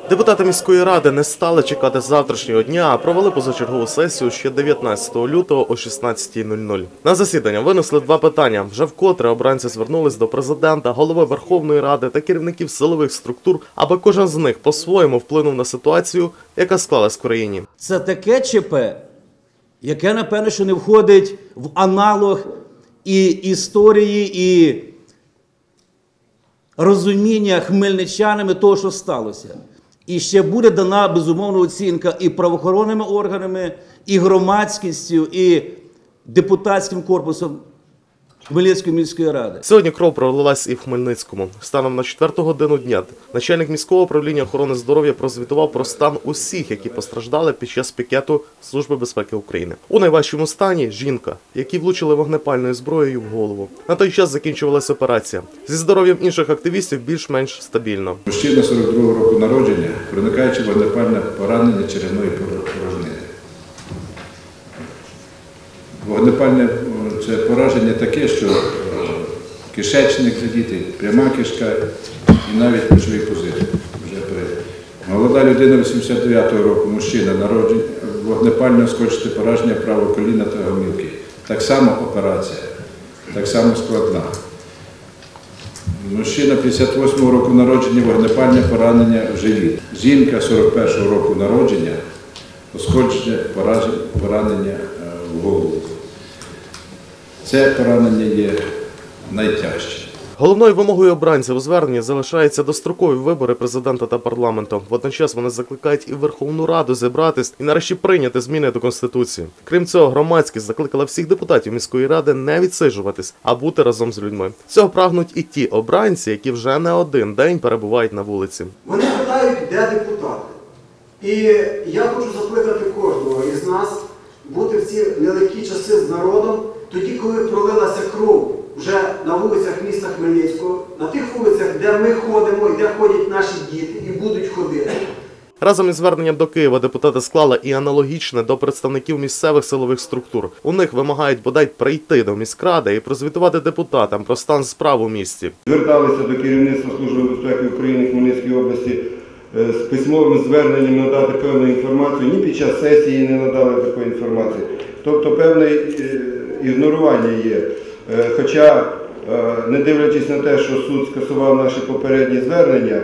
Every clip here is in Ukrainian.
Депутати міської ради не стали чекати завтрашнього дня, а провели позачергову сесію ще 19 лютого о 16:00. На засідання винесли два питання. Вже вкотре обранці звернулись до президента, голови Верховної Ради та керівників силових структур, аби кожен з них по-своєму вплинув на ситуацію, яка склалась в країні. Це таке ЧП, яке, напевно, що не входить в аналог і історії, і розуміння хмельничанами того, що сталося. І ще буде дана, безумовно, оцінка і правоохоронними органами, і громадськістю, і депутатським корпусом Хмельницької міської ради. Сьогодні кров пролилась і в Хмельницькому. Станом на 4-ту годину дня начальник міського управління охорони здоров'я прозвітував про стан усіх, які постраждали під час пікету Служби безпеки України. У найважчому стані – жінка, які влучили вогнепальною зброєю в голову. На той час закінчувалася операція. Зі здоров'ям інших активістів більш-менш стабільно. Мужчина 42-го року народження, проникаючи вогнепальне поранення черевної порожнини. Вогнепальне це пораження таке, що кишечник задітий, пряма кишка і навіть плечовий пузир. Молода людина 89-го року, мужчина, народження, вогнепальне оскольчате пораження правого коліна та гомілки. Так само операція, так само складна. Мужчина 58-го року народження, вогнепальне поранення в живіт. Жінка 41-го року народження, оскольчате поранення в голову. Це поранення є найтяжче. Головною вимогою обранців у зверненні залишаються дострокові вибори президента та парламенту. Водночас вони закликають і Верховну Раду зібратись і нарешті прийняти зміни до Конституції. Крім цього, громадськість закликала всіх депутатів міської ради не відсиджуватись, а бути разом з людьми. Цього прагнуть і ті обранці, які вже не один день перебувають на вулиці. Вони питають, де депутати. І я хочу закликати кожного із нас бути в ці нелегкі часи з народом, тоді, коли пролилася кров вже на вулицях міста Хмельницького, на тих вулицях, де ми ходимо і де ходять наші діти і будуть ходити. Разом із зверненням до Києва депутати склали і аналогічне до представників місцевих силових структур. У них вимагають бодай прийти до міськради і прозвітувати депутатам про стан справ у місті. Зверталися до керівництва Служби безпеки України Хмельницької області з письмовим зверненням надати певну інформацію. Ні під час сесії не надали такої інформації. Тобто певне ігнорування є. Хоча, не дивлячись на те, що суд скасував наші попередні звернення,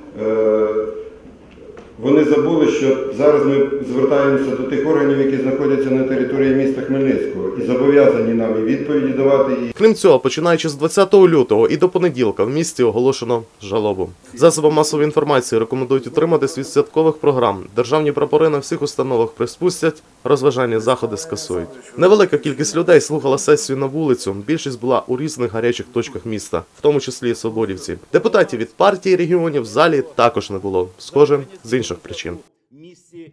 вони забули, що зараз ми звертаємося до тих органів, які знаходяться на території міста Хмельницького, і зобов'язані нам і відповіді давати. Крім цього, починаючи з 20 лютого і до понеділка в місті оголошено жалобу. Засобам масової інформації рекомендують утриматись від святкових програм. Державні прапори на всіх установах приспустять, розважальні заходи скасують. Невелика кількість людей слухала сесію на вулицю. Більшість була у різних гарячих точках міста, в тому числі і свободівці. Депутатів від партії регіонів в залі також не було. Схоже, з інших причин.